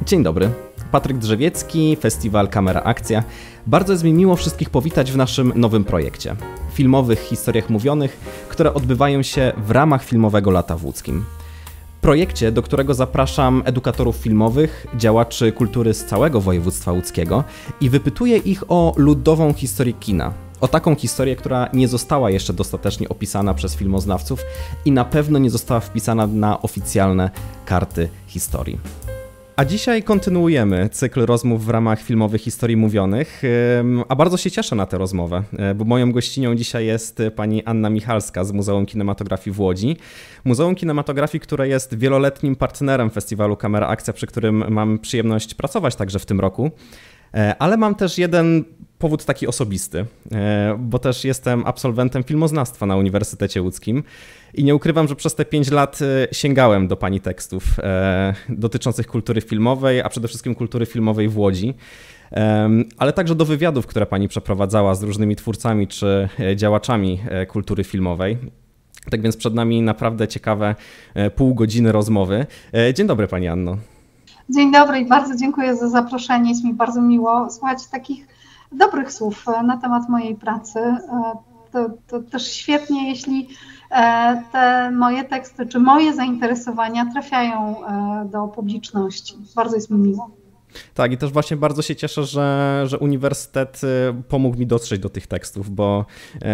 Dzień dobry, Patryk Drzewiecki, Festiwal Kamera Akcja. Bardzo jest mi miło wszystkich powitać w naszym nowym projekcie. Filmowych historiach mówionych, które odbywają się w ramach Filmowego Lata w Łódzkim. Projekcie, do którego zapraszam edukatorów filmowych, działaczy kultury z całego województwa łódzkiego i wypytuję ich o ludową historię kina. O taką historię, która nie została jeszcze dostatecznie opisana przez filmoznawców i na pewno nie została wpisana na oficjalne karty historii. A dzisiaj kontynuujemy cykl rozmów w ramach filmowych historii mówionych, a bardzo się cieszę na tę rozmowę, bo moją gościnią dzisiaj jest pani Anna Michalska z Muzeum Kinematografii w Łodzi. Muzeum Kinematografii, które jest wieloletnim partnerem festiwalu Kamera Akcja, przy którym mam przyjemność pracować także w tym roku. Ale mam też jeden powód taki osobisty, bo też jestem absolwentem filmoznawstwa na Uniwersytecie Łódzkim i nie ukrywam, że przez te 5 lat sięgałem do pani tekstów dotyczących kultury filmowej, a przede wszystkim kultury filmowej w Łodzi, ale także do wywiadów, które pani przeprowadzała z różnymi twórcami czy działaczami kultury filmowej. Tak więc przed nami naprawdę ciekawe pół godziny rozmowy. Dzień dobry pani Anno. Dzień dobry i bardzo dziękuję za zaproszenie. Jest mi bardzo miło słuchać takich dobrych słów na temat mojej pracy. To też świetnie, jeśli te moje teksty czy moje zainteresowania trafiają do publiczności. Bardzo jest mi miło. Tak, i też właśnie bardzo się cieszę, że uniwersytet pomógł mi dotrzeć do tych tekstów, bo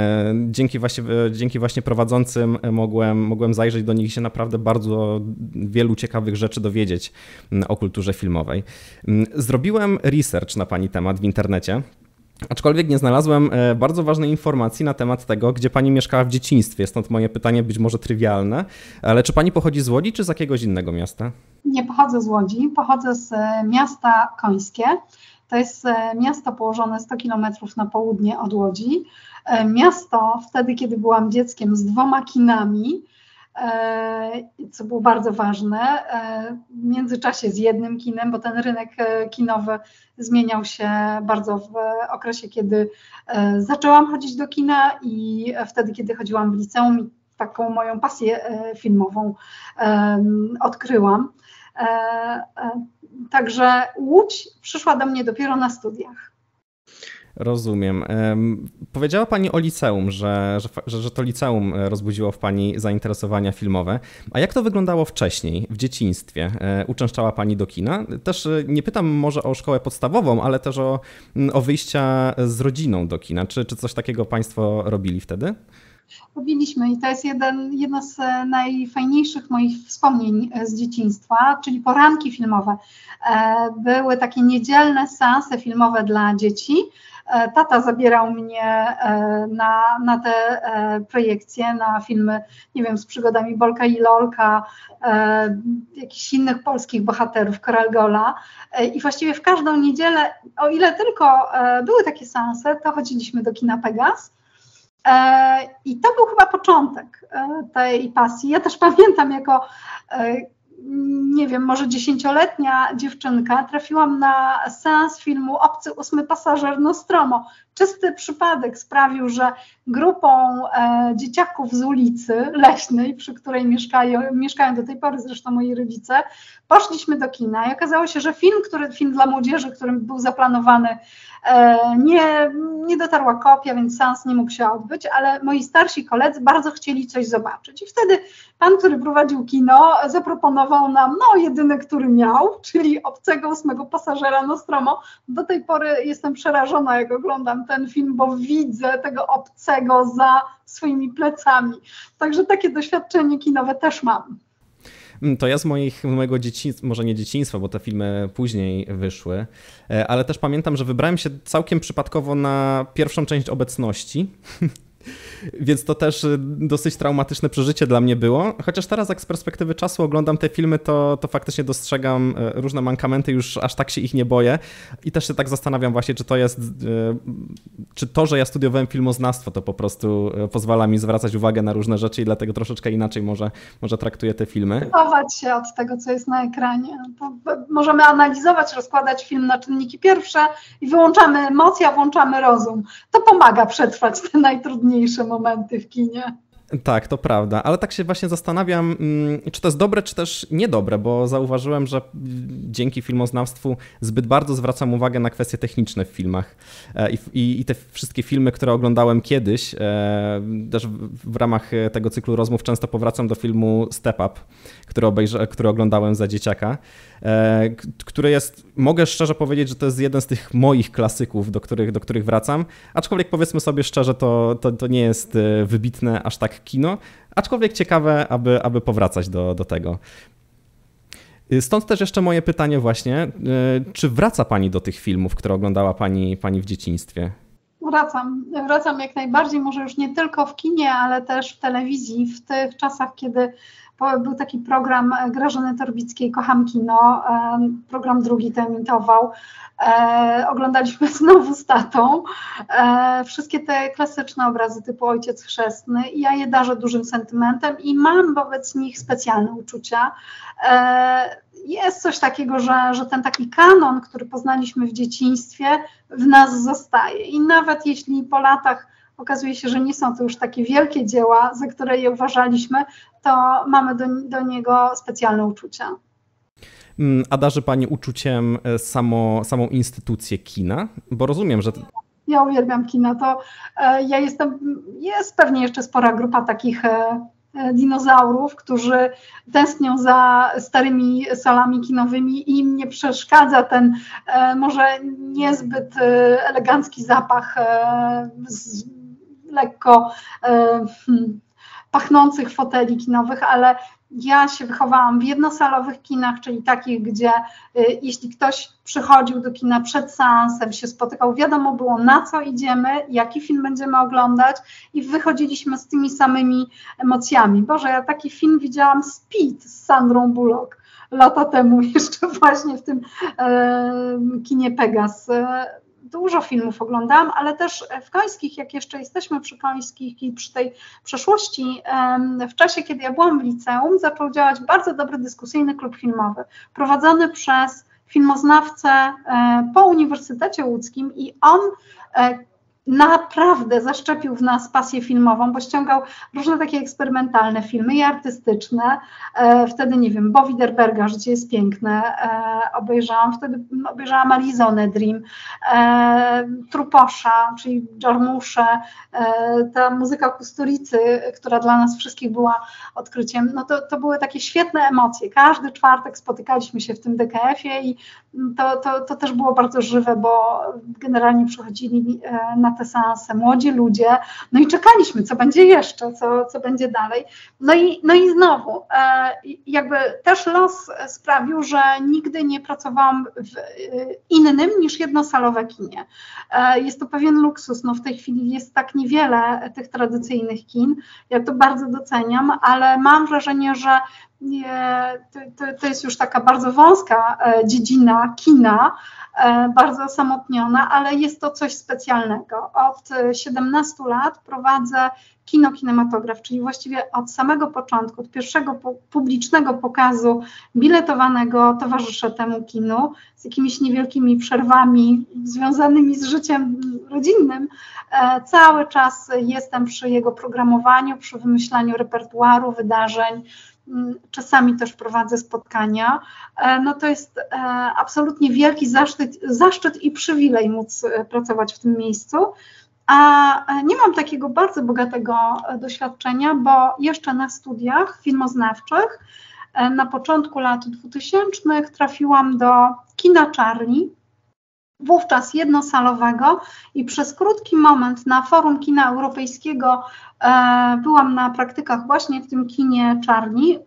dzięki właśnie prowadzącym mogłem zajrzeć do nich i się naprawdę bardzo wielu ciekawych rzeczy dowiedzieć o kulturze filmowej. Zrobiłem research na pani temat w internecie. Aczkolwiek nie znalazłem bardzo ważnej informacji na temat tego, gdzie pani mieszkała w dzieciństwie, stąd moje pytanie być może trywialne, ale czy pani pochodzi z Łodzi, czy z jakiegoś innego miasta? Nie pochodzę z Łodzi, pochodzę z miasta Końskie. To jest miasto położone 100 km na południe od Łodzi. Miasto wtedy, kiedy byłam dzieckiem, z 2 kinami, co było bardzo ważne, w międzyczasie z 1 kinem, bo ten rynek kinowy zmieniał się bardzo w okresie, kiedy zaczęłam chodzić do kina i wtedy, kiedy chodziłam w liceum i taką moją pasję filmową odkryłam. Także Łódź przyszła do mnie dopiero na studiach. Rozumiem. Powiedziała pani o liceum, że to liceum rozbudziło w pani zainteresowania filmowe. A jak to wyglądało wcześniej, w dzieciństwie? Uczęszczała pani do kina? Też nie pytam może o szkołę podstawową, ale też o wyjścia z rodziną do kina. Czy coś takiego państwo robili wtedy? Robiliśmy i to jest jedno z najfajniejszych moich wspomnień z dzieciństwa, czyli poranki filmowe. Były takie niedzielne seanse filmowe dla dzieci. Tata zabierał mnie na te projekcje, na filmy, nie wiem, z przygodami Bolka i Lolka, jakichś innych polskich bohaterów, Koralgola. I właściwie w każdą niedzielę, o ile tylko były takie seanse, to chodziliśmy do kina Pegas. I to był chyba początek tej pasji. Ja też pamiętam jako, nie wiem, może 10-letnia dziewczynka trafiłam na seans filmu Obcy 8 pasażer Nostromo. Czysty przypadek sprawił, że grupą dzieciaków z ulicy Leśnej, przy której mieszkają do tej pory zresztą moi rodzice, poszliśmy do kina i okazało się, że film dla młodzieży, którym był zaplanowany, nie dotarła kopia, więc seans nie mógł się odbyć, ale moi starsi koledzy bardzo chcieli coś zobaczyć. I wtedy pan, który prowadził kino, zaproponował nam jedyny, który miał, czyli Obcego 8 pasażera Nostromo. Do tej pory jestem przerażona, jak oglądam ten film, bo widzę tego obcego za swoimi plecami. Także takie doświadczenie kinowe też mam. To ja z mojego dzieciństwa, może nie dzieciństwa, bo te filmy później wyszły, ale też pamiętam, że wybrałem się całkiem przypadkowo na pierwszą część Obecności. Więc to też dosyć traumatyczne przeżycie dla mnie było. Chociaż teraz jak z perspektywy czasu oglądam te filmy, to faktycznie dostrzegam różne mankamenty, już aż tak się ich nie boję. I też się tak zastanawiam właśnie, czy to, że ja studiowałem filmoznawstwo, to po prostu pozwala mi zwracać uwagę na różne rzeczy i dlatego troszeczkę inaczej może traktuję te filmy. Chować się od tego, co jest na ekranie. To możemy analizować, rozkładać film na czynniki pierwsze i wyłączamy emocje, a włączamy rozum. To pomaga przetrwać te najtrudniejsze momenty w kinie. Tak, to prawda, ale tak się właśnie zastanawiam, czy to jest dobre, czy też niedobre, bo zauważyłem, że dzięki filmoznawstwu zbyt bardzo zwracam uwagę na kwestie techniczne w filmach i te wszystkie filmy, które oglądałem kiedyś, też w ramach tego cyklu rozmów często powracam do filmu Step Up, który oglądałem za dzieciaka, który jest, mogę szczerze powiedzieć, że to jest jeden z tych moich klasyków, do których wracam, aczkolwiek powiedzmy sobie szczerze, to nie jest wybitne aż tak kino, aczkolwiek ciekawe, aby powracać do tego. Stąd też jeszcze moje pytanie właśnie, czy wraca Pani do tych filmów, które oglądała Pani w dzieciństwie? Wracam jak najbardziej, może już nie tylko w kinie, ale też w telewizji, w tych czasach, kiedy był taki program Grażyny Torbickiej Kocham Kino, program drugi to emitował. Oglądaliśmy znowu z tatą wszystkie te klasyczne obrazy typu Ojciec Chrzestny i ja je darzę dużym sentymentem i mam wobec nich specjalne uczucia. Jest coś takiego, że ten taki kanon, który poznaliśmy w dzieciństwie, w nas zostaje i nawet jeśli po latach okazuje się, że nie są to już takie wielkie dzieła, za które je uważaliśmy, to mamy do niego specjalne uczucia. A darzy Pani uczuciem samą instytucję kina? Bo rozumiem, że... Ja uwielbiam kino. Jest pewnie jeszcze spora grupa takich dinozaurów, którzy tęsknią za starymi salami kinowymi i im nie przeszkadza ten może niezbyt elegancki zapach lekko pachnących foteli kinowych, ale ja się wychowałam w jednosalowych kinach, czyli takich, gdzie jeśli ktoś przychodził do kina przed seansem, się spotykał, wiadomo było na co idziemy, jaki film będziemy oglądać i wychodziliśmy z tymi samymi emocjami. Boże, ja taki film widziałam Speed z Sandrą Bullock lata temu, jeszcze właśnie w tym kinie Pegas. Dużo filmów oglądałam, ale też w Końskich, jak jeszcze jesteśmy przy Końskich i przy tej przeszłości, w czasie, kiedy ja byłam w liceum, zaczął działać bardzo dobry dyskusyjny klub filmowy, prowadzony przez filmoznawcę po Uniwersytecie Łódzkim i on naprawdę zaszczepił w nas pasję filmową, bo ściągał różne takie eksperymentalne filmy i artystyczne. Wtedy, nie wiem, Bo Widerberga, Życie jest piękne, obejrzałam Arizonę Dream, Truposza, czyli Jarmusze, ta muzyka Kusturicy, która dla nas wszystkich była odkryciem. No to były takie świetne emocje. Każdy czwartek spotykaliśmy się w tym DKF-ie i to też było bardzo żywe, bo generalnie przychodzili na te seanse młodzi ludzie, no i czekaliśmy, co będzie jeszcze, co będzie dalej. No i znowu, jakby też los sprawił, że nigdy nie pracowałam w innym niż jednosalowe kinie. Jest to pewien luksus, no w tej chwili jest tak niewiele tych tradycyjnych kin, ja to bardzo doceniam, ale mam wrażenie, że to jest już taka bardzo wąska dziedzina kina, bardzo osamotniona, ale jest to coś specjalnego. Od 17 lat prowadzę kinematograf, czyli właściwie od samego początku, od pierwszego publicznego pokazu biletowanego towarzyszę temu kinu, z jakimiś niewielkimi przerwami związanymi z życiem rodzinnym. Cały czas jestem przy jego programowaniu, przy wymyślaniu repertuaru, wydarzeń, czasami też prowadzę spotkania. No to jest absolutnie wielki zaszczyt i przywilej móc pracować w tym miejscu. A nie mam takiego bardzo bogatego doświadczenia, bo jeszcze na studiach filmoznawczych na początku lat 2000 trafiłam do kina Czarni, wówczas jednosalowego i przez krótki moment na Forum Kina Europejskiego byłam na praktykach właśnie w tym kinie Czarni.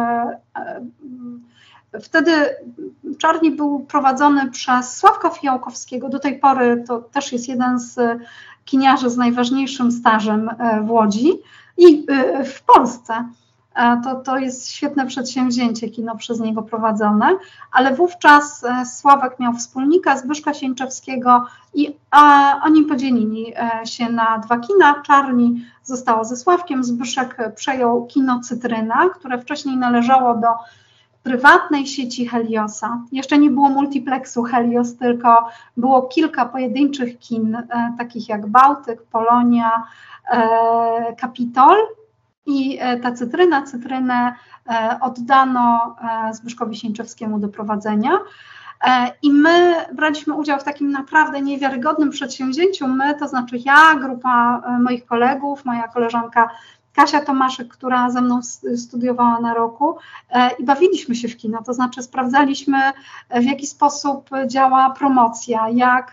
Wtedy Czarni był prowadzony przez Sławka Fijałkowskiego, do tej pory to też jest jeden z kiniarzy z najważniejszym stażem w Łodzi i w Polsce. To jest świetne przedsięwzięcie, kino przez niego prowadzone, ale wówczas Sławek miał wspólnika Zbyszka Sieńczewskiego i oni podzielili się na dwa kina. Czarni zostało ze Sławkiem, Zbyszek przejął kino Cytryna, które wcześniej należało do prywatnej sieci Heliosa. Jeszcze nie było multiplexu Helios, tylko było kilka pojedynczych kin, takich jak Bałtyk, Polonia, Kapitol. i ta cytrynę oddano Zbyszkowi Sieńczewskiemu do prowadzenia. I my braliśmy udział w takim naprawdę niewiarygodnym przedsięwzięciu. My, to znaczy ja, grupa moich kolegów, moja koleżanka Kasia Tomaszek, która ze mną studiowała na roku, i bawiliśmy się w kino, to znaczy sprawdzaliśmy, w jaki sposób działa promocja,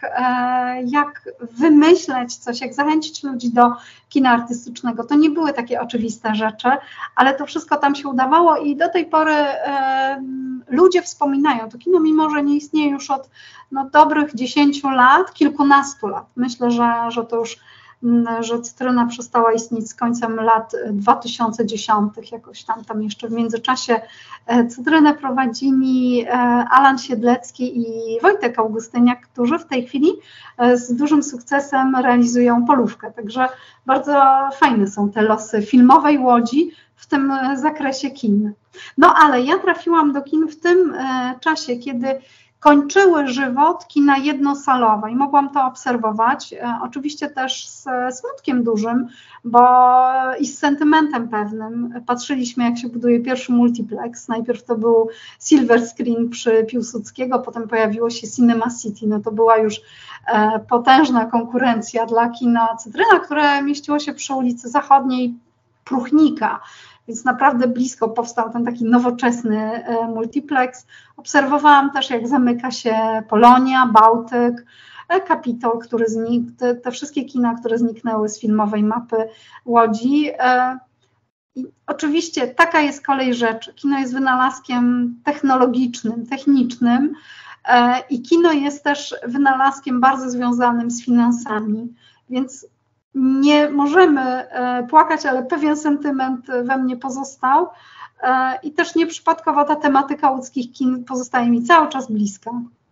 jak wymyśleć coś, jak zachęcić ludzi do kina artystycznego. To nie były takie oczywiste rzeczy, ale to wszystko tam się udawało i do tej pory ludzie wspominają to kino, mimo że nie istnieje już od dobrych 10 lat, kilkunastu lat. Myślę, że to już że Cytryna przestała istnieć z końcem lat 2010, jakoś tam jeszcze w międzyczasie Cytrynę prowadzili Alan Siedlecki i Wojtek Augustyniak, którzy w tej chwili z dużym sukcesem realizują Polówkę, także bardzo fajne są te losy filmowej Łodzi w tym zakresie kin. No ale ja trafiłam do kin w tym czasie, kiedy kończyły żywot kina jednosalowe i mogłam to obserwować, oczywiście też z smutkiem dużym, i z sentymentem pewnym. Patrzyliśmy, jak się buduje pierwszy multiplex. Najpierw to był Silver Screen przy Piłsudskiego, potem pojawiło się Cinema City. No to była już potężna konkurencja dla kina Cytryna, które mieściło się przy ulicy Zachodniej Pruchnika. Więc naprawdę blisko powstał ten taki nowoczesny multiplex. Obserwowałam też, jak zamyka się Polonia, Bałtyk, Kapitol, który znikł, te wszystkie kina, które zniknęły z filmowej mapy Łodzi. I oczywiście taka jest kolej rzeczy. Kino jest wynalazkiem technologicznym, technicznym i kino jest też wynalazkiem bardzo związanym z finansami, więc nie możemy płakać, ale pewien sentyment we mnie pozostał i też nieprzypadkowo ta tematyka łódzkich kin pozostaje mi cały czas bliska.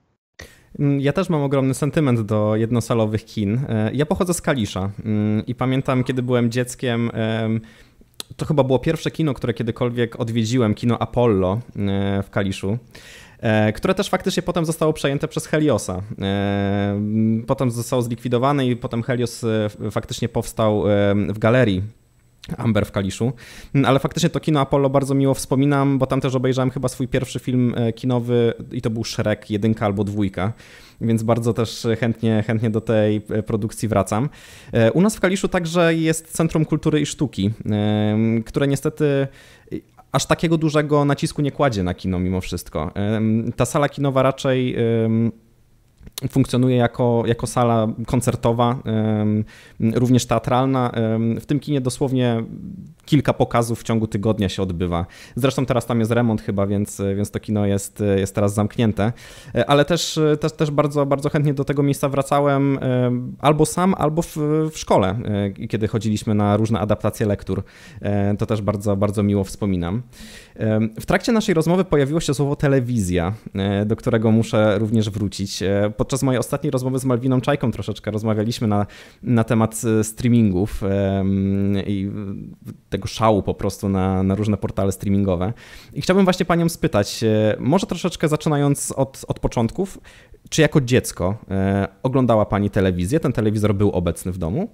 Ja też mam ogromny sentyment do jednosalowych kin. Ja pochodzę z Kalisza i pamiętam, kiedy byłem dzieckiem, to chyba było pierwsze kino, które kiedykolwiek odwiedziłem, kino Apollo w Kaliszu, które też faktycznie potem zostało przejęte przez Heliosa. Potem zostało zlikwidowane i potem Helios faktycznie powstał w galerii Amber w Kaliszu, ale faktycznie to kino Apollo bardzo miło wspominam, bo tam też obejrzałem chyba swój pierwszy film kinowy i to był Shrek 1 albo 2, więc bardzo też chętnie do tej produkcji wracam. U nas w Kaliszu także jest Centrum Kultury i Sztuki, które niestety aż takiego dużego nacisku nie kładzie na kino mimo wszystko. Ta sala kinowa raczej funkcjonuje jako sala koncertowa, również teatralna. W tym kinie dosłownie kilka pokazów w ciągu tygodnia się odbywa. Zresztą teraz tam jest remont chyba, więc to kino jest teraz zamknięte. Ale też bardzo, bardzo chętnie do tego miejsca wracałem albo sam, albo w szkole, kiedy chodziliśmy na różne adaptacje lektur. To też bardzo, bardzo miło wspominam. W trakcie naszej rozmowy pojawiło się słowo telewizja, do którego muszę również wrócić. Podczas mojej ostatniej rozmowy z Malwiną Czajką troszeczkę rozmawialiśmy na temat streamingów i tego szału po prostu na różne portale streamingowe. I chciałbym właśnie panią spytać, może troszeczkę zaczynając od początków, czy jako dziecko oglądała pani telewizję? Ten telewizor był obecny w domu?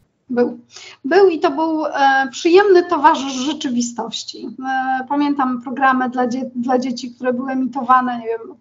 Był i to był przyjemny towarzysz rzeczywistości. Pamiętam programy dla dzieci, które były emitowane, nie wiem,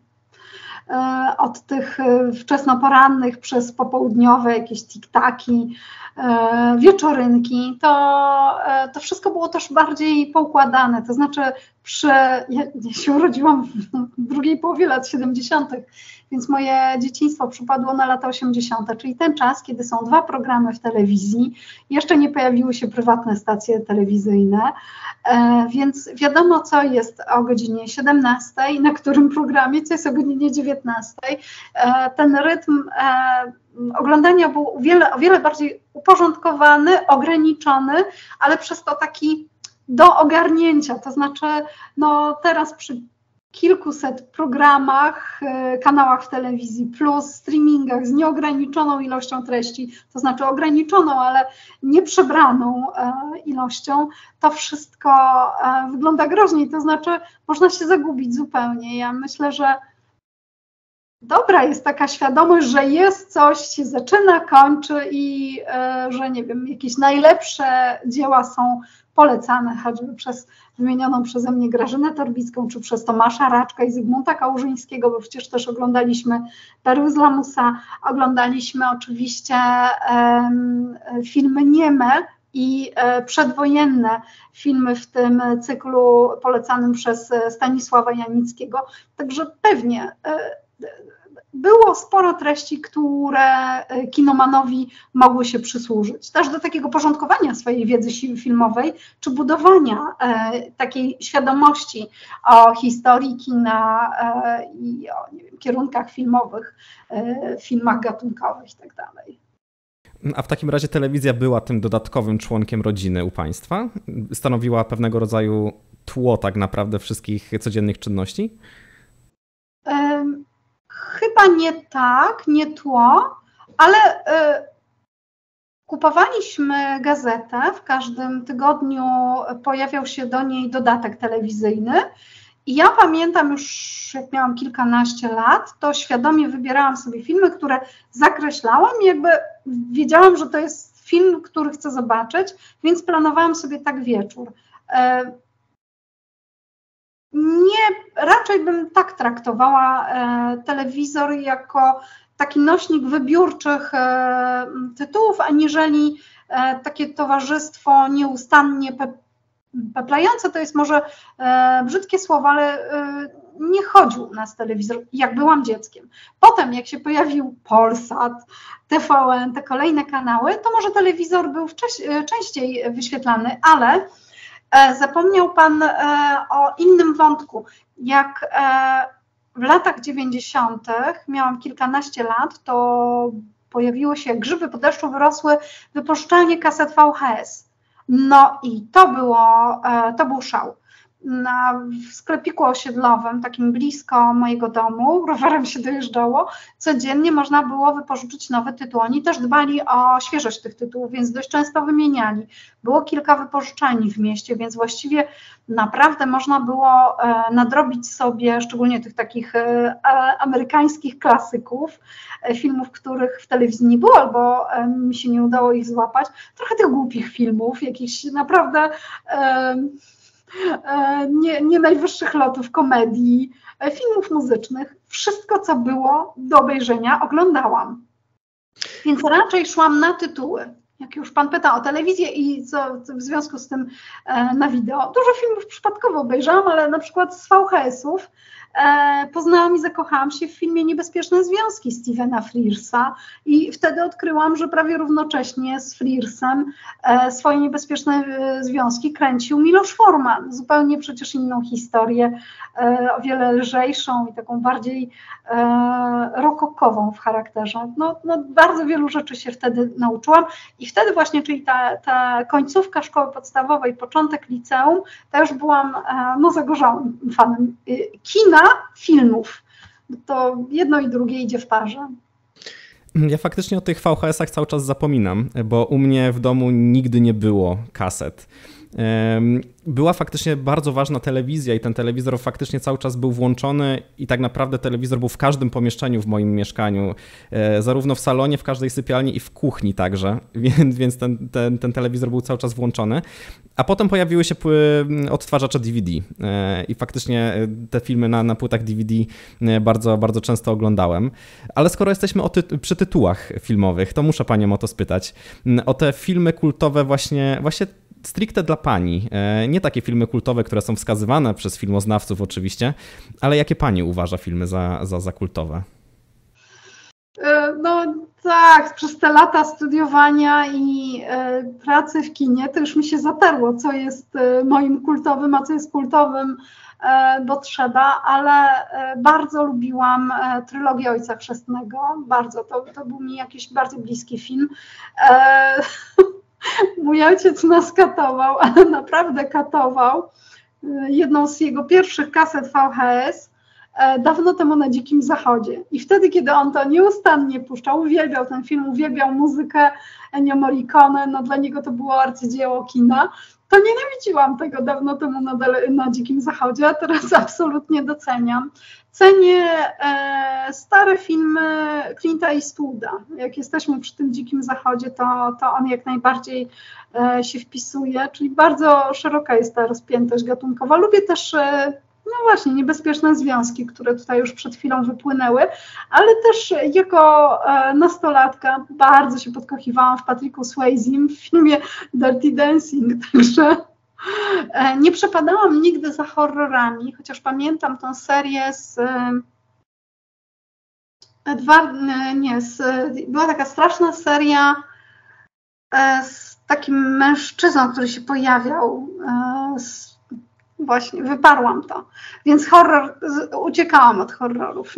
od tych wczesnoporannych przez popołudniowe jakieś tiktaki, wieczorynki, to wszystko było też bardziej poukładane, to znaczy ja się urodziłam w drugiej połowie lat 70., więc moje dzieciństwo przypadło na lata 80., czyli ten czas, kiedy są 2 programy w telewizji, jeszcze nie pojawiły się prywatne stacje telewizyjne, więc wiadomo, co jest o godzinie 17, na którym programie, co jest o godzinie 19. Ten rytm oglądania był o wiele bardziej uporządkowany, ograniczony, ale przez to taki do ogarnięcia, to znaczy teraz przy kilkuset programach, kanałach w telewizji plus streamingach z nieograniczoną ilością treści, to znaczy ograniczoną, ale nieprzebraną ilością, to wszystko wygląda groźniej, to znaczy można się zagubić zupełnie. Ja myślę, że dobra jest taka świadomość, że jest coś, się zaczyna, kończy i że nie wiem, jakieś najlepsze dzieła są polecane, choćby przez wymienioną przeze mnie Grażynę Torbicką, czy przez Tomasza Raczka i Zygmunta Kałużyńskiego, bo przecież też oglądaliśmy Perły z Lamusa, oglądaliśmy oczywiście filmy nieme i przedwojenne filmy w tym cyklu polecanym przez Stanisława Janickiego. Także pewnie było sporo treści, które kinomanowi mogły się przysłużyć. Też do takiego porządkowania swojej wiedzy filmowej, czy budowania takiej świadomości o historii kina i o nie wiem, kierunkach filmowych, filmach gatunkowych itd. A w takim razie telewizja była tym dodatkowym członkiem rodziny u Państwa? Stanowiła pewnego rodzaju tło tak naprawdę wszystkich codziennych czynności? Chyba nie tak, nie tło, ale kupowaliśmy gazetę, w każdym tygodniu pojawiał się do niej dodatek telewizyjny i ja pamiętam już, jak miałam kilkanaście lat, to świadomie wybierałam sobie filmy, które zakreślałam i jakby wiedziałam, że to jest film, który chcę zobaczyć, więc planowałam sobie tak wieczór. Raczej bym tak traktowała telewizor jako taki nośnik wybiórczych tytułów, aniżeli takie towarzystwo nieustannie peplające. To jest może brzydkie słowo, ale nie chodził nas telewizor, jak byłam dzieckiem. Potem, jak się pojawił Polsat, TVN, te kolejne kanały, to może telewizor był częściej wyświetlany, ale zapomniał Pan o innym wątku. Jak w latach 90. miałam kilkanaście lat, to pojawiło się, jak grzyby po deszczu wyrosły, wypożyczalnie kaset VHS. No i to był szał. W sklepiku osiedlowym, takim blisko mojego domu, rowerem się dojeżdżało, codziennie można było wypożyczyć nowy tytuł. Oni też dbali o świeżość tych tytułów, więc dość często wymieniali. Było kilka wypożyczalni w mieście, więc właściwie naprawdę można było nadrobić sobie, szczególnie tych takich amerykańskich klasyków, filmów, których w telewizji nie było, albo mi się nie udało ich złapać, trochę tych głupich filmów, jakichś naprawdę nie najwyższych lotów komedii, filmów muzycznych. Wszystko, co było do obejrzenia, oglądałam. Więc raczej szłam na tytuły. Jak już Pan pyta o telewizję i co w związku z tym na wideo. Dużo filmów przypadkowo obejrzałam, ale na przykład z VHS-ów poznałam i zakochałam się w filmie Niebezpieczne Związki Stephena Frearsa i wtedy odkryłam, że prawie równocześnie z Frearsem swoje niebezpieczne związki kręcił Miloš Forman. Zupełnie przecież inną historię, o wiele lżejszą i taką bardziej rokokową w charakterze. No, bardzo wielu rzeczy się wtedy nauczyłam i wtedy właśnie, czyli ta końcówka szkoły podstawowej, początek liceum, to już byłam zagorzałym fanem kina, filmów. To jedno i drugie idzie w parze. Ja faktycznie o tych VHS-ach cały czas zapominam, bo u mnie w domu nigdy nie było kaset. Była faktycznie bardzo ważna telewizja i ten telewizor faktycznie cały czas był włączony i tak naprawdę telewizor był w każdym pomieszczeniu w moim mieszkaniu, zarówno w salonie, w każdej sypialni i w kuchni także, więc ten telewizor był cały czas włączony. A potem pojawiły się odtwarzacze DVD i faktycznie te filmy na płytach DVD bardzo, bardzo często oglądałem. Ale skoro jesteśmy przy tytułach filmowych, to muszę Panią o to spytać. O te filmy kultowe właśnie stricte dla Pani. Nie takie filmy kultowe, które są wskazywane przez filmoznawców oczywiście, ale jakie Pani uważa filmy za kultowe? No tak, przez te lata studiowania i pracy w kinie to już mi się zatarło, co jest moim kultowym, a co jest kultowym, bo trzeba, ale bardzo lubiłam trylogię Ojca Chrzestnego, bardzo, to był mi jakiś bardzo bliski film. Mój ojciec nas katował, ale naprawdę katował. Jedną z jego pierwszych kaset VHS Dawno temu na Dzikim Zachodzie. I wtedy, kiedy on to nieustannie puszczał, uwielbiał ten film, uwielbiał muzykę Ennio Morricone, no dla niego to było arcydzieło kina, to nienawidziłam tego dawno temu na Dzikim Zachodzie, a teraz absolutnie doceniam. Cenię stare filmy Clint'a Eastwooda. Jak jesteśmy przy tym Dzikim Zachodzie, to on jak najbardziej się wpisuje, czyli bardzo szeroka jest ta rozpiętość gatunkowa. Lubię też no właśnie, niebezpieczne związki, które tutaj już przed chwilą wypłynęły, ale też jako nastolatka bardzo się podkochiwałam w Patricku Swayzim w filmie Dirty Dancing, także nie przepadałam nigdy za horrorami, chociaż pamiętam tą serię była taka straszna seria z takim mężczyzną, który się pojawiał. Właśnie, wyparłam to. Więc uciekałam od horrorów.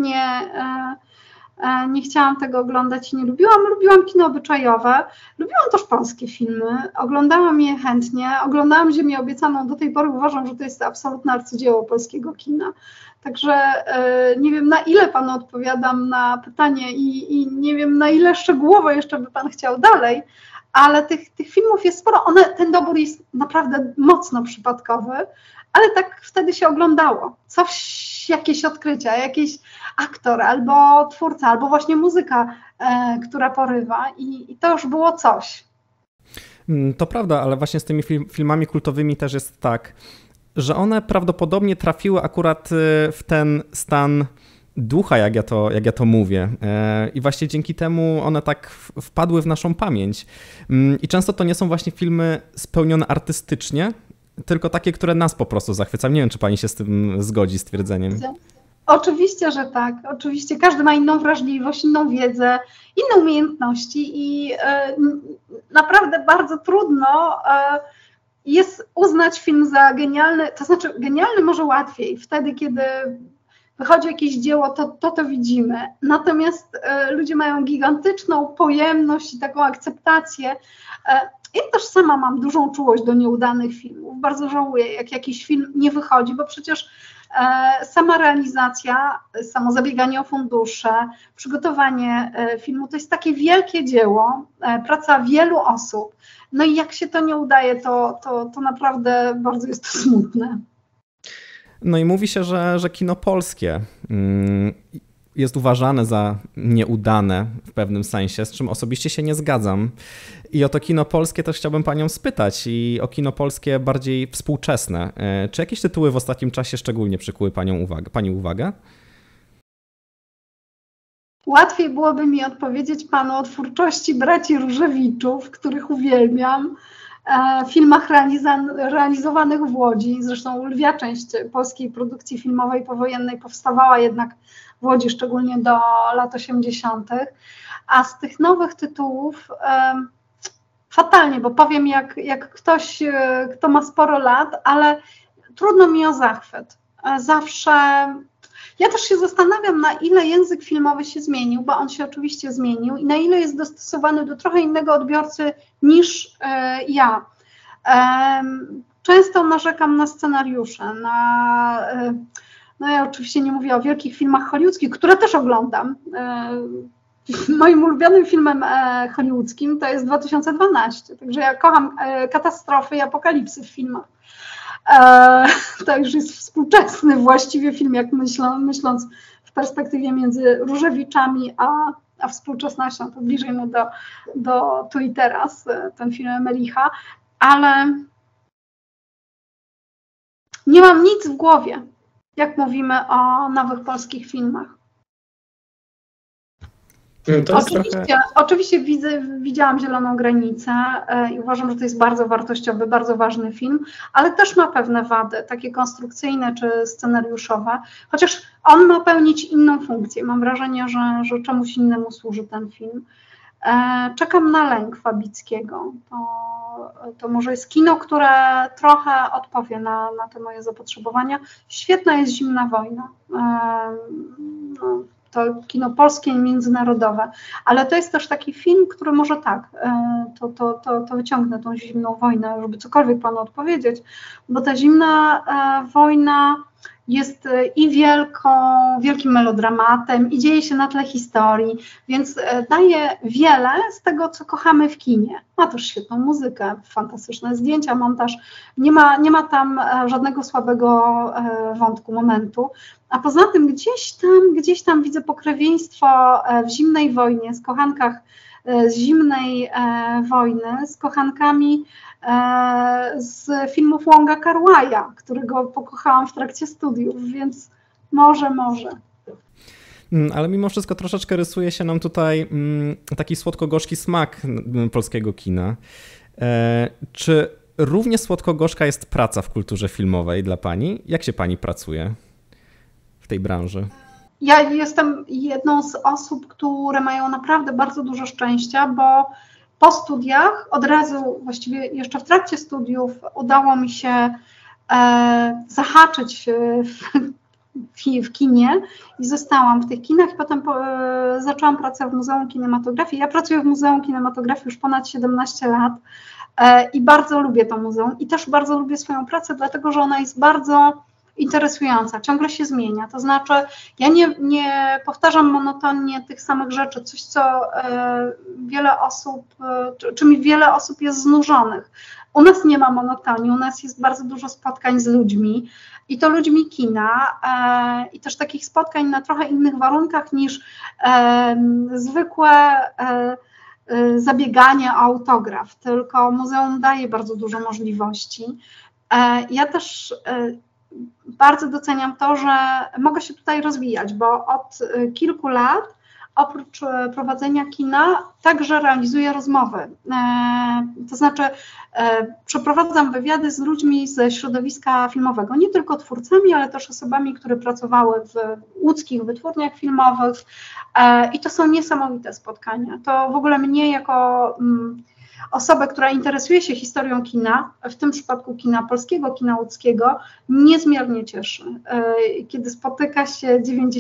Nie chciałam tego oglądać i nie lubiłam. Lubiłam kino obyczajowe. Lubiłam też polskie filmy. Oglądałam je chętnie. Oglądałam Ziemię Obiecaną. Do tej pory uważam, że to jest absolutne arcydzieło polskiego kina. Także nie wiem, na ile panu odpowiadam na pytanie i nie wiem, na ile szczegółowo jeszcze by pan chciał dalej, ale tych filmów jest sporo. Ten dobór jest naprawdę mocno przypadkowy, ale tak wtedy się oglądało. Jakieś odkrycia, jakiś aktor albo twórca, albo właśnie muzyka, która porywa i to już było coś. To prawda, ale właśnie z tymi filmami kultowymi też jest tak, że one prawdopodobnie trafiły akurat w ten stan ducha, jak ja to mówię. I właśnie dzięki temu one tak wpadły w naszą pamięć. I często to nie są właśnie filmy spełnione artystycznie, tylko takie, które nas po prostu zachwycają. Nie wiem, czy pani się z tym zgodzi, z twierdzeniem. Oczywiście, że tak. Oczywiście każdy ma inną wrażliwość, inną wiedzę, inne umiejętności i naprawdę bardzo trudno jest uznać film za genialny, to znaczy genialny może łatwiej, wtedy kiedy wychodzi jakieś dzieło, to widzimy. Natomiast ludzie mają gigantyczną pojemność i taką akceptację. Ja też sama mam dużą czułość do nieudanych filmów. Bardzo żałuję, jak jakiś film nie wychodzi, bo przecież sama realizacja, samo zabieganie o fundusze, przygotowanie filmu to jest takie wielkie dzieło, praca wielu osób. No i jak się to nie udaje, to naprawdę bardzo jest to smutne. No i mówi się, że kino polskie jest uważane za nieudane w pewnym sensie, z czym osobiście się nie zgadzam. I o to kino polskie też chciałbym panią spytać i o kino polskie bardziej współczesne. Czy jakieś tytuły w ostatnim czasie szczególnie przykuły pani uwagę? Łatwiej byłoby mi odpowiedzieć panu o twórczości braci Różewiczów, których uwielbiam, filmach realizowanych w Łodzi. Zresztą lwia część polskiej produkcji filmowej powojennej powstawała jednak w Łodzi, szczególnie do lat 80. A z tych nowych tytułów fatalnie, bo powiem jak ktoś, kto ma sporo lat, ale trudno mi o zachwyt. Zawsze... Ja też się zastanawiam, na ile język filmowy się zmienił, bo on się oczywiście zmienił i na ile jest dostosowany do trochę innego odbiorcy niż ja. Często narzekam na scenariusze, no ja oczywiście nie mówię o wielkich filmach hollywoodzkich, które też oglądam. Moim ulubionym filmem hollywoodzkim to jest 2012, także ja kocham katastrofy i apokalipsy w filmach. To już jest współczesny właściwie film, jak myśląc w perspektywie między Różewiczami a współczesnością, to bliżej mu do tu i teraz, ten film Emericha, ale nie mam nic w głowie, jak mówimy o nowych polskich filmach. Oczywiście widziałam Zieloną granicę i uważam, że to jest bardzo wartościowy, bardzo ważny film, ale też ma pewne wady, takie konstrukcyjne czy scenariuszowe, chociaż on ma pełnić inną funkcję. Mam wrażenie, że czemuś innemu służy ten film. Czekam na Lęk Fabickiego. To może jest kino, które trochę odpowie na te moje zapotrzebowania. Świetna jest Zimna wojna. To kino polskie i międzynarodowe, ale to jest też taki film, który może tak, to wyciągnę tą Zimną wojnę, żeby cokolwiek panu odpowiedzieć, bo ta Zimna wojna jest i wielkim melodramatem, i dzieje się na tle historii, więc daje wiele z tego, co kochamy w kinie. Ma też świetną muzykę, fantastyczne zdjęcia, montaż. Nie ma tam żadnego słabego wątku, momentu. A poza tym gdzieś tam widzę pokrewieństwo w Zimnej wojnie, z kochankach z Zimnej wojny, z kochankami z filmów Wonga Kar-wai'a, którego pokochałam w trakcie studiów, więc może. Ale mimo wszystko troszeczkę rysuje się nam tutaj taki słodko-gorzki smak polskiego kina. Czy równie słodko-gorzka jest praca w kulturze filmowej dla pani? Jak się pani pracuje w tej branży? Ja jestem jedną z osób, które mają naprawdę bardzo dużo szczęścia, bo po studiach od razu, właściwie jeszcze w trakcie studiów, udało mi się zahaczyć w kinie i zostałam w tych kinach. Potem zaczęłam pracę w Muzeum Kinematografii. Ja pracuję w Muzeum Kinematografii już ponad 17 lat i bardzo lubię to muzeum i też bardzo lubię swoją pracę, dlatego że ona jest bardzo interesująca, ciągle się zmienia. To znaczy ja nie powtarzam monotonnie tych samych rzeczy, coś co czym wiele osób jest znużonych. U nas nie ma monotonii, u nas jest bardzo dużo spotkań z ludźmi i to ludźmi kina i też takich spotkań na trochę innych warunkach niż zwykłe zabieganie o autograf, tylko muzeum daje bardzo dużo możliwości. Ja też bardzo doceniam to, że mogę się tutaj rozwijać, bo od kilku lat oprócz prowadzenia kina także realizuję rozmowy. To znaczy przeprowadzam wywiady z ludźmi ze środowiska filmowego, nie tylko twórcami, ale też osobami, które pracowały w łódzkich wytwórniach filmowych i to są niesamowite spotkania. To w ogóle mnie jako osobę, która interesuje się historią kina, w tym przypadku kina polskiego, kina łódzkiego, niezmiernie cieszy. Kiedy spotyka się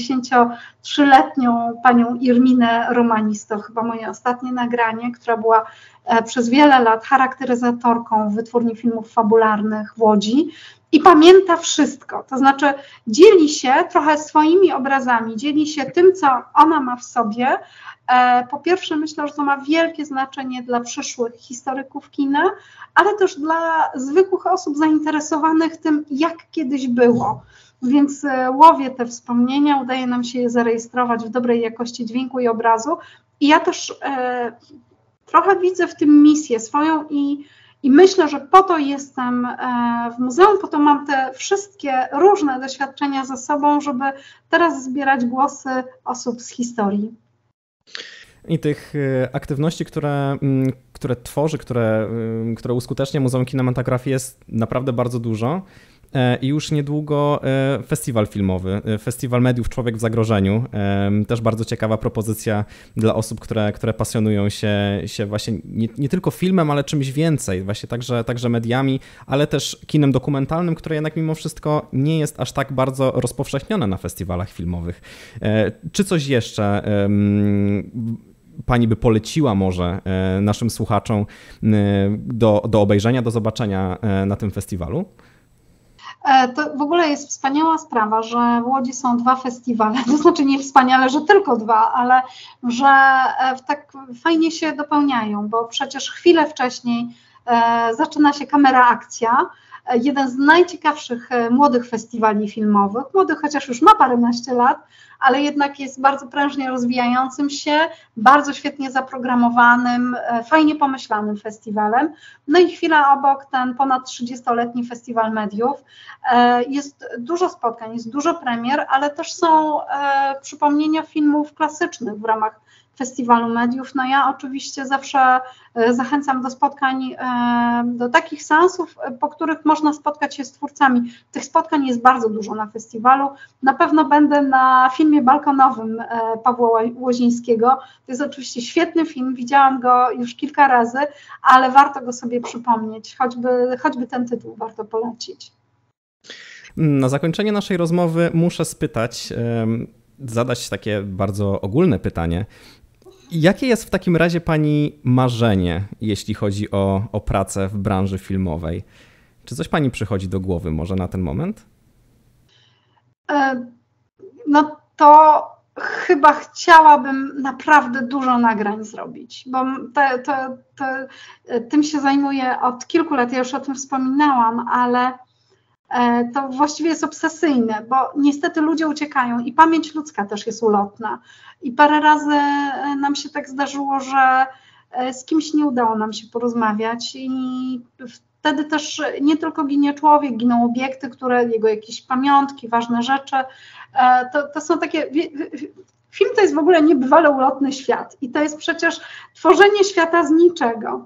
93-letnią panią Irminę Romanis, to chyba moje ostatnie nagranie, która była przez wiele lat charakteryzatorką w wytwórni filmów fabularnych w Łodzi i pamięta wszystko, to znaczy dzieli się trochę swoimi obrazami, dzieli się tym, co ona ma w sobie. Po pierwsze myślę, że to ma wielkie znaczenie dla przyszłych historyków kina, ale też dla zwykłych osób zainteresowanych tym, jak kiedyś było. Więc łowię te wspomnienia, udaje nam się je zarejestrować w dobrej jakości dźwięku i obrazu. I ja też trochę widzę w tym misję swoją i myślę, że po to jestem w muzeum, po to mam te wszystkie różne doświadczenia ze sobą, żeby teraz zbierać głosy osób z historii. I tych aktywności, które tworzy, które uskutecznia Muzeum Kinematografii jest naprawdę bardzo dużo. I już niedługo festiwal filmowy, Festiwal Mediów Człowiek w Zagrożeniu. Też bardzo ciekawa propozycja dla osób, które pasjonują się właśnie nie tylko filmem, ale czymś więcej, właśnie także mediami, ale też kinem dokumentalnym, które jednak mimo wszystko nie jest aż tak bardzo rozpowszechnione na festiwalach filmowych. Czy coś jeszcze pani by poleciła może naszym słuchaczom do obejrzenia, do zobaczenia na tym festiwalu? To w ogóle jest wspaniała sprawa, że w Łodzi są 2 festiwale, to znaczy nie wspaniale, że tylko 2, ale że tak fajnie się dopełniają, bo przecież chwilę wcześniej zaczyna się Kamera Akcja, jeden z najciekawszych młodych festiwali filmowych, młodych chociaż już ma paręnaście lat, ale jednak jest bardzo prężnie rozwijającym się, bardzo świetnie zaprogramowanym, fajnie pomyślanym festiwalem. No i chwila obok ten ponad 30-letni Festiwal Mediów. Jest dużo spotkań, jest dużo premier, ale też są przypomnienia filmów klasycznych w ramach Festiwalu Mediów. No ja oczywiście zawsze zachęcam do spotkań, do takich seansów, po których można spotkać się z twórcami. Tych spotkań jest bardzo dużo na festiwalu. Na pewno będę na filmie balkonowym Pawła Łozińskiego. To jest oczywiście świetny film, widziałam go już kilka razy, ale warto go sobie przypomnieć, choćby ten tytuł warto polecić. Na zakończenie naszej rozmowy muszę zadać takie bardzo ogólne pytanie. Jakie jest w takim razie pani marzenie, jeśli chodzi o pracę w branży filmowej? Czy coś pani przychodzi do głowy może na ten moment? No to chyba chciałabym naprawdę dużo nagrań zrobić, bo tym się zajmuję od kilku lat, ja już o tym wspominałam, ale to właściwie jest obsesyjne, bo niestety ludzie uciekają i pamięć ludzka też jest ulotna. I parę razy nam się tak zdarzyło, że z kimś nie udało nam się porozmawiać i wtedy też nie tylko ginie człowiek, giną obiekty, jego jakieś pamiątki, ważne rzeczy. To są takie... Film to jest w ogóle niebywale ulotny świat i to jest przecież tworzenie świata z niczego.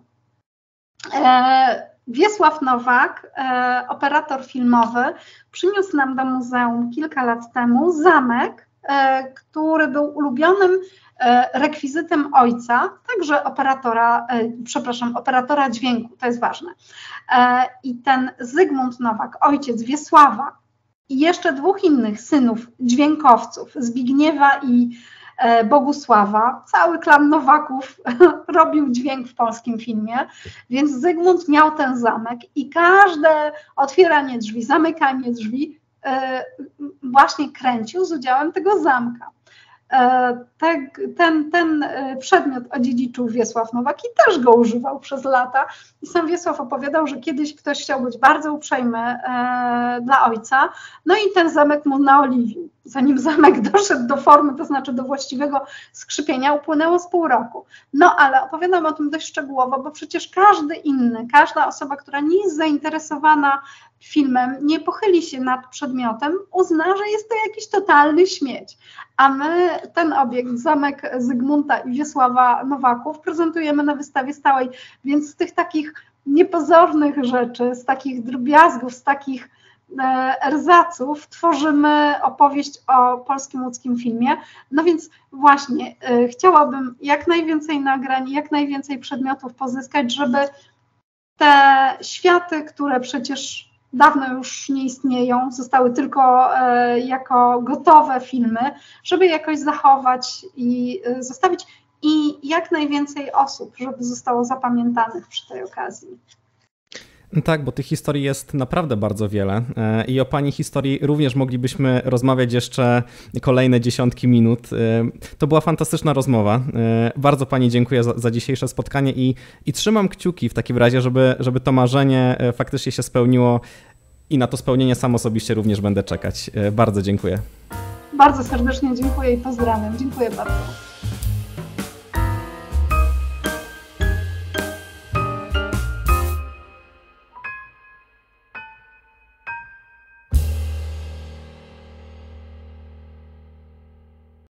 Wiesław Nowak, operator filmowy, przyniósł nam do muzeum kilka lat temu zamek, który był ulubionym rekwizytem ojca, także operatora dźwięku, to jest ważne. I ten Zygmunt Nowak, ojciec Wiesława i jeszcze dwóch innych synów dźwiękowców, Zbigniewa i Bogusława, cały klan Nowaków robił dźwięk w polskim filmie, więc Zygmunt miał ten zamek i każde otwieranie drzwi, zamykanie drzwi właśnie kręcił z udziałem tego zamka. Ten przedmiot odziedziczył Wiesław Nowak i też go używał przez lata. I sam Wiesław opowiadał, że kiedyś ktoś chciał być bardzo uprzejmy dla ojca, no i ten zamek mu naoliwił. Zanim zamek doszedł do formy, to znaczy do właściwego skrzypienia, upłynęło z pół roku. No ale opowiadam o tym dość szczegółowo, bo przecież każda osoba, która nie jest zainteresowana filmem, nie pochyli się nad przedmiotem, uzna, że jest to jakiś totalny śmieć. A my ten obiekt, zamek Zygmunta i Wiesława Nowaków, prezentujemy na wystawie stałej, więc z tych takich niepozornych rzeczy, z takich drobiazgów, z takich erzaców tworzymy opowieść o polskim łódzkim filmie. No więc właśnie chciałabym jak najwięcej nagrań, jak najwięcej przedmiotów pozyskać, żeby te światy, które przecież dawno już nie istnieją, zostały tylko jako gotowe filmy, żeby jakoś zachować i zostawić i jak najwięcej osób, żeby zostało zapamiętanych przy tej okazji. Tak, bo tych historii jest naprawdę bardzo wiele i o Pani historii również moglibyśmy rozmawiać jeszcze kolejne dziesiątki minut. To była fantastyczna rozmowa. Bardzo Pani dziękuję za dzisiejsze spotkanie i trzymam kciuki w takim razie, żeby to marzenie faktycznie się spełniło i na to spełnienie sam osobiście również będę czekać. Bardzo dziękuję. Bardzo serdecznie dziękuję i pozdrawiam. Dziękuję bardzo.